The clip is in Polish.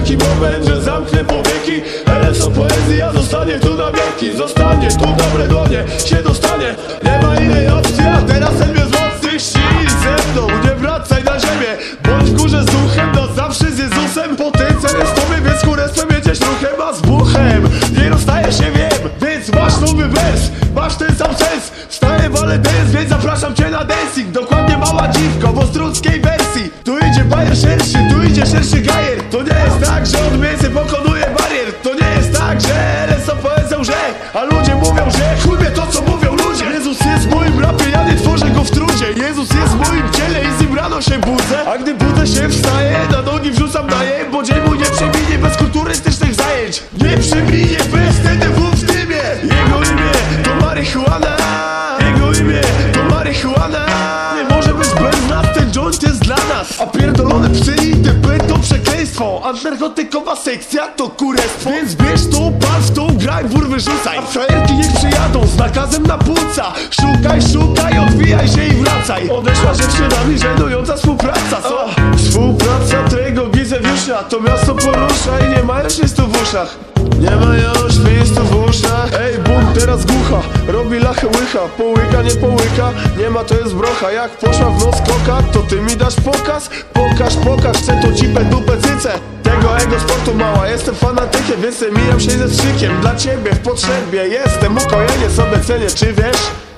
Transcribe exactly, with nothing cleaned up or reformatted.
taki moment, że zamknę powieki. L S O poezja zostanie tu na wieki. Zostanie tu dobre dłonie, się dostanie. Nie ma innej opcji, a teraz ten jest mocny. Ściśnij ze mną, nie wracaj na ziemię. Bądź w górze z duchem, na zawsze z Jezusem. Potencjał jest tobie, więc kurestwem jedziesz ruchem, a z buchem nie rozstaje się, wiem. Więc masz nowy wers, masz ten sam sens. Wstaję, walę dance, więc zapraszam cię na dancing. Dokładnie mała dziwko w ostruckiej wersji. Tu idzie bajer szerszy, tu idzie szerszy gajer. To nie jest tak, że od między pokonuje barier. To nie jest tak, że L S O poezją, że a ludzie mówią, że chuj mnie to co mówią ludzie. Jezus jest w moim rapie, ja nie tworzę go w trudzie. Jezus jest w moim ciele i z nim rano się budzę. A gdy budzę się wstaję, na nogi wrzucam daję. Bo dzień mój nie przeminie bez kulturystycznych zajęć. Nie przeminie bez T D W w dymie. Jego imię to marihuana. Jego imię to marihuana. Nie może być bez nas, ten joint jest dla nas. A pierdolone psy i typy to przekleństwo. A narkotykowa sekcja to kurestwo. Więc bierz tą, pal w tą, graj, wór wyrzucaj. A frajerki niech przyjadą z nakazem na płuca. Szukaj, szukaj, odwijaj się i wracaj. Odeszła dziewczynami żenująca współpraca, co? Współpraca Trego Gizewiusza. To miasto porusza i nie ma już świstu w uszach. Nie ma już świstu w uszach. Ej, bum, teraz głucha. Robi lachę łycha, połyka, nie połyka. Nie ma, to jest brocha. Jak poszła w nos koka, to ty mi dasz pokaz. Pokaż, pokaż, chcę to cipę, dupę, cycę. Tego ego sportu mała, jestem fanatykiem, więc mijam się ze strzykiem. Dla ciebie w potrzebie jestem, ukojenie sobie cenię, czy wiesz?